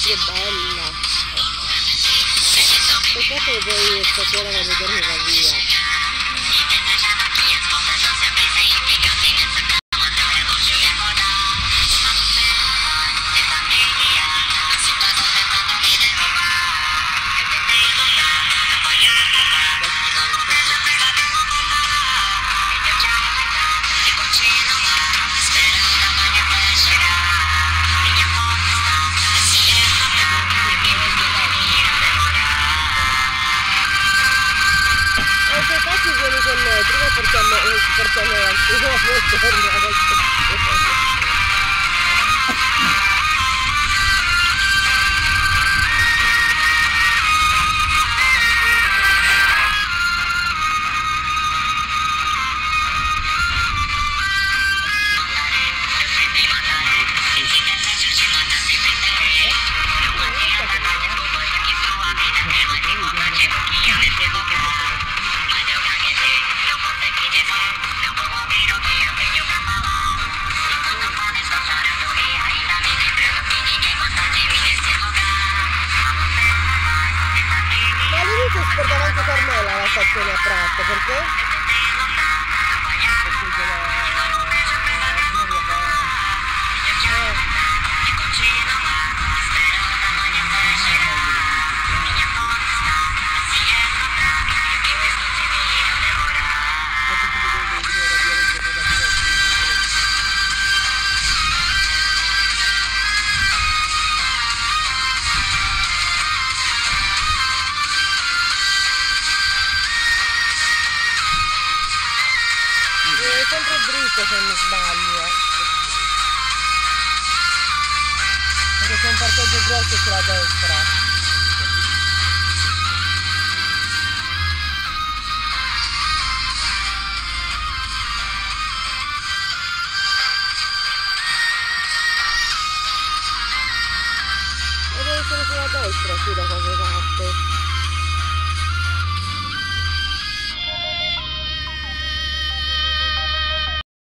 che bella. Peccato che poi stasera vado a vedermi va via. Vieni con noi, prima portiamo al primo portava anche Carmela alla stazione a Prato, perché? È sempre dritto se non sbaglio, perché c'è un parcheggio grosso sulla destra. E deve essere sulla destra, sì, da qualche parte.